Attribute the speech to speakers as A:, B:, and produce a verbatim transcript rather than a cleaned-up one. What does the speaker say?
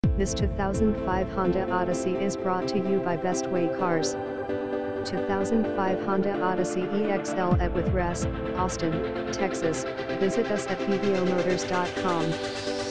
A: This two thousand five Honda Odyssey is brought to you by Bestway Cars. two thousand five Honda Odyssey E X L at with Res, Austin, Texas. Visit us at p v o motors dot com.